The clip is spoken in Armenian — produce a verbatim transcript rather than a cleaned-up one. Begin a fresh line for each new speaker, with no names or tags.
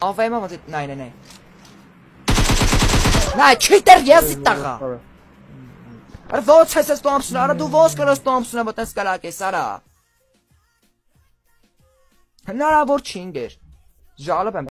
Ավայմա ոնց է նայ նայ նայ։ Նայ չիտեր ես տաղա։ Արա ո՞նց ես ստոմսն, արա դու ո՞նց կրես ստոմսնը մտես կլակես արա։ Հնարավոր չի ինգեր։ Ժալը